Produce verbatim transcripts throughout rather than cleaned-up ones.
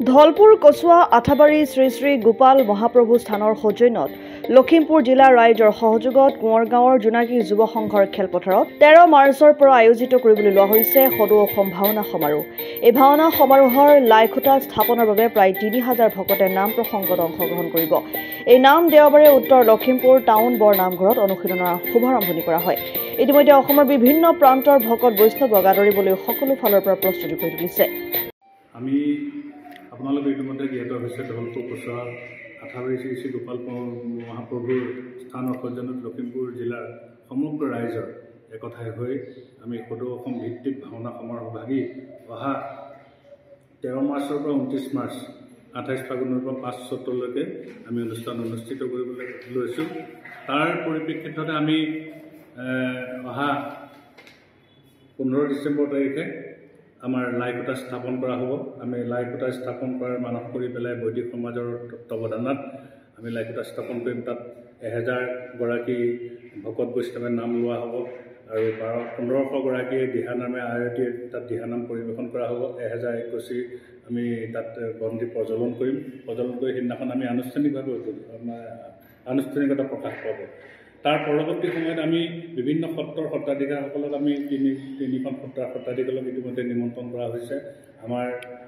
ধলপুৰ কচুৱা আঠাবাৰী শ্ৰী শ্ৰী গোপাল মহাপ্ৰভু স্থানৰ সৌজন্যত লখিমপুৰ জিলা ৰাইজৰ সহযোগত কোঁৱৰগাঁৱৰ জোনাকী যুৱ সংঘৰ খেলপথাৰত তেৰ মাৰ্চৰ পৰা আয়োজিত কৰিবলৈ লোৱা হৈছে সদৌ অসম ভাওনা সমাৰোহ। এই ভাওনা সমাৰোহৰ লাইখুটা স্থাপনৰ বাবে প্ৰায় তিনি হাজাৰ ভকতে নাম প্ৰসংগত অংশগ্ৰহণ কৰিব। এই নাম দেওবাৰে উত্তৰ লখিমপুৰ টাউন বৰ নামঘৰত অনুশীলনৰ শুভাৰম্ভণি কৰা হয়। ইতিমধ্যে অসমৰ বিভিন্ন প্ৰান্তৰ ভকত বৈষ্ণৱক আদৰিবলৈ সকলো ফালৰ পৰা প্ৰস্তুতি কৰি তুলিছে। আমি আপোনালোকে ইতিমধ্যে জ্ঞাত হৈছে ধলপুৰ কচুৱা আঠাবাৰী শ্ৰী শ্ৰী গোপাল মহাপ্ৰভুৰ স্থানৰ সৌজন্যত লখিমপুৰ জিলাৰ সমগ্ৰ ৰাইজৰ একঠাই হৈ আমি সদৌ অসম ভিত্তিক ভাওনা সমাৰোহ ভাগি অহা তেৰ মাৰ্চৰ পৰা ঊনত্ৰিছ মাৰ্চ আঠাইছ ফাগুনৰ পৰা পাঁচ চৈত্ৰলৈকে আমি অনুষ্ঠান অনুষ্ঠিত কৰিবলৈ লৈছোঁ। তাৰ পৰিপ্ৰেক্ষিততে আমি অহা পোন্ধৰ ডিচেম্বৰ তাৰিখে আমাৰ লাইখুটা স্থাপন কৰা হ'ব। আমি লাইখুটা স্থাপন কৰাৰ মানস কৰি পেলাই বৈদিক সমাজৰ তত্বাৱধানত আমি লাইখুটা স্থাপন কৰিম। তাত এহেজাৰগৰাকী ভকত বৈষ্ণৱে নাম লোৱা হ'ব আৰু বাৰ পোন্ধৰশগৰাকীয়ে দিহানামে আয়তীয়ে তাত দিহানাম পৰিৱেশন কৰা হ'ব। এহেজাৰ একগছি আমি তাত বন্তি প্ৰজ্বলন কৰিম। প্ৰজ্বলন কৰি সেইদিনাখন আমি আনুষ্ঠানিকভাৱে আনুষ্ঠানিকতা প্ৰকাশ পাব। তাৰ পৰৱৰ্তী সময়ত আমি বিভিন্ন সত্ৰৰ সত্ৰাধিকাৰসকলক আমি তিনি তিনিখন সত্ৰৰ সত্ৰাধিকাৰক ইতিমধ্যে নিমন্ত্ৰণ কৰা হৈছে। আমাৰ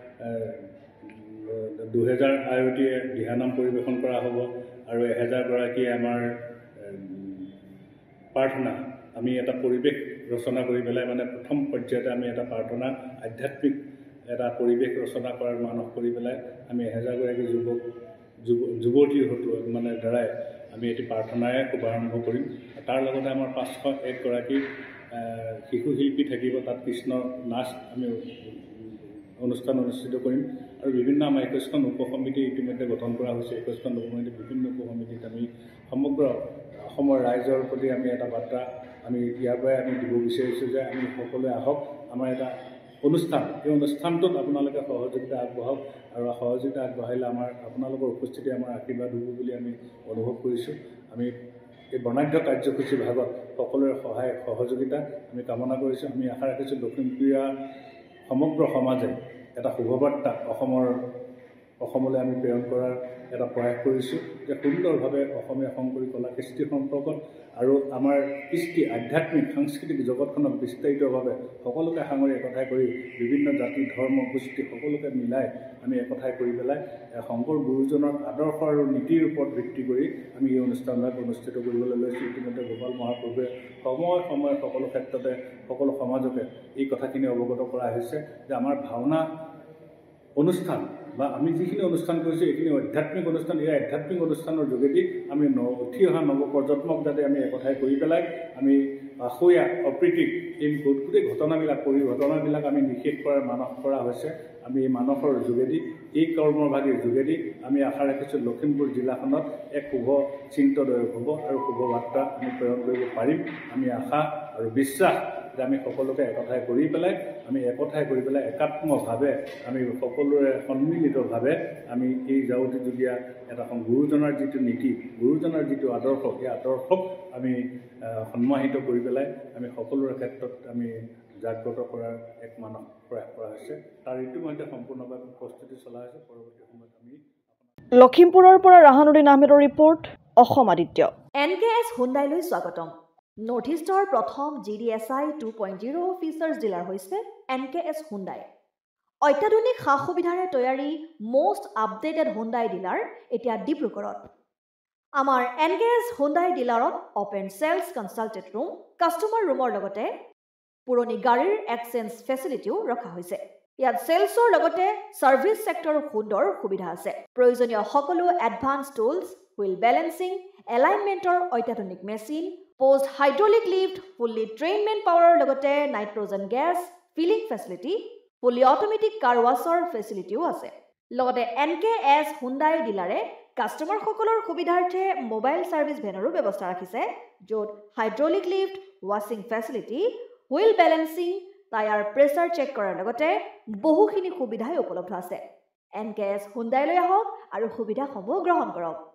দুহেজাৰ আয়তীয়ে দিহানাম পৰিৱেশন কৰা হ'ব আৰু এহেজাৰগৰাকীয়ে আমাৰ প্ৰাৰ্থনা আমি এটা পৰিৱেশ ৰচনা কৰি পেলাই মানে প্ৰথম পৰ্যায়তে আমি এটা প্ৰাৰ্থনা আধ্যাত্মিক এটা পৰিৱেশ ৰচনা কৰাৰ মানস কৰি পেলাই আমি এহেজাৰগৰাকী যুৱক যুৱ যুৱতীৰ মানে দ্বাৰাই আমি এটি প্ৰাৰ্থনাৰে শুভাৰম্ভ কৰিম। তাৰ লগতে আমাৰ পাঁচশ একগৰাকী শিশু শিল্পী থাকিব। তাত কৃষ্ণ নাচ আমি অনুষ্ঠান অনুষ্ঠিত কৰিম আৰু বিভিন্ন আমাৰ একৈছখন উপ সমিতি ইতিমধ্যে গঠন কৰা হৈছে। একৈছখন উপ সমিতি বিভিন্ন উপ সমিতিত আমি সমগ্ৰ অসমৰ ৰাইজৰ প্ৰতি আমি এটা বাৰ্তা আমি ইয়াৰ পৰাই আমি দিব বিচাৰিছোঁ যে আমি সকলোৱে আহক, আমাৰ এটা অনুষ্ঠান, এই অনুষ্ঠানটোত আপোনালোকে সহযোগিতা আগবঢ়াওক আৰু সহযোগিতা আগবঢ়াইলে আমাৰ আপোনালোকৰ উপস্থিতি আমাৰ আশীৰ্বাদ হ'ব বুলি আমি অনুভৱ কৰিছোঁ। আমি এই বৰ্ণাঢ্য কাৰ্যসূচী ভাগত সকলোৰে সহায় সহযোগিতা আমি কামনা কৰিছোঁ। আমি আশা ৰাখিছোঁ দক্ষিণপুৰীয়া সমগ্ৰ সমাজে এটা শুভবাৰ্তা অসমৰ অসমলৈ আমি প্ৰেৰণ কৰাৰ এটা প্ৰয়াস কৰিছোঁ যে সুন্দৰভাৱে অসমীয়া শংকৰী কলা কৃষ্টি সম্পৰ্কত আৰু আমাৰ কৃষ্টি আধ্যাত্মিক সাংস্কৃতিক জগতখনক বিস্তাৰিতভাৱে সকলোকে সাঙুৰি একঠাই কৰি বিভিন্ন জাতি ধৰ্ম গোষ্ঠী সকলোকে মিলাই আমি একঠাই কৰি পেলাই শংকৰ গুৰুজনৰ আদৰ্শ আৰু নীতিৰ ওপৰত ভিত্তি কৰি আমি এই অনুষ্ঠানভাগ অনুষ্ঠিত কৰিবলৈ লৈছোঁ। ইতিমধ্যে গোপাল মহাপ্ৰভুৱে সময় সময় সকলো ক্ষেত্ৰতে সকলো সমাজকে এই কথাখিনি অৱগত কৰা হৈছে যে আমাৰ ভাওনা অনুষ্ঠান বা আমি যিখিনি অনুষ্ঠান কৰিছোঁ এইখিনি আধ্যাত্মিক অনুষ্ঠান। এই আধ্যাত্মিক অনুষ্ঠানৰ যোগেদি আমি ন উঠি অহা নৱপ্ৰজন্মক যাতে আমি একঠাই কৰি পেলাই আমি আখৈয়া অপ্ৰীতিক এই গোটেই ঘটনাবিলাক পৰি ঘটনাবিলাক আমি নিষেধ কৰাৰ মানস কৰা হৈছে। আমি এই মানসৰ যোগেদি এই কৰ্মভাগীৰ যোগেদি আমি আশা ৰাখিছোঁ লখিমপুৰ জিলাখনত এক শুভ চিন্তদয়ক হ'ব আৰু শুভ বাৰ্তা আমি প্ৰেৰণ কৰিব পাৰিম। আমি আশা আৰু বিশ্বাস যে আমি সকলোকে একঠাই কৰি পেলাই আমি একঠাই কৰি পেলাই একাত্মভাৱে আমি সকলোৰে সন্মিলিতভাৱে আমি এই জাউতিযুগীয়া এটা গুৰুজনাৰ যিটো নীতি গুৰুজনাৰ যিটো আদৰ্শ সেই আদৰ্শক আমি সন্মানিত কৰি পেলাই আমি সকলোৰে ক্ষেত্ৰত আমি জাগ্ৰত কৰাৰ এক মানস প্ৰয়াস কৰা হৈছে। তাৰ ইতিমধ্যে সম্পূৰ্ণভাৱে প্ৰস্তুতি চলাই আছে। পৰৱৰ্তী সময়ত আমি লখিমপুৰৰ পৰা ৰাহানুদ্দিন আহমেদৰ report, Asom Aditya. N K S হুণ্ডাইলৈ স্বাগতম। নৰ্থ ইষ্টৰ প্ৰথম G D S I two point zero' features dealer হৈছে এন কে এছ হুণ্ডাই। অত্যাধুনিক সা সুবিধাৰে তৈয়াৰী মষ্ট আপডেটেড হুণ্ডাই ডিলাৰ এতিয়া ডিব্ৰুগড়ত। আমাৰ এন কে এছ হুণ্ডাই ডিলাৰত open sales consulted room, customer ৰুমৰ লগতে পুৰণি গাড়ীৰ এক্সচেঞ্জ ফেচিলিটিও ৰখা হৈছে। ইয়াত চেলছৰ লগতে ছাৰ্ভিচ ছেক্টৰৰ সুন্দৰ সুবিধা আছে। প্ৰয়োজনীয় সকলো এডভান্স টুলছ, হুইল বেলেঞ্চিং, এলাইনমেণ্টৰ অত্যাধুনিক machine, post hydraulic lift, fully train man পাৱাৰৰ লগতে nitrogen gas filling facility, fully automatic car ৱাছৰ ফেচিলিটিও আছে। লগতে এন কে এছ হুণ্ডাই ডিলাৰে কাষ্টমাৰসকলৰ সুবিধাৰ্থে মোবাইল ছাৰ্ভিচ ভেনৰো ব্যৱস্থা ৰাখিছে, য'ত হাইড্ৰলিক লিফ্ট, ৱাশ্বিং facility, wheel balancing, tyre pressure check কৰাৰ লগতে বহুখিনি সুবিধাই উপলব্ধ আছে। এন কে এছ হুণ্ডাইলৈ আহক আৰু সুবিধাসমূহ গ্ৰহণ কৰক।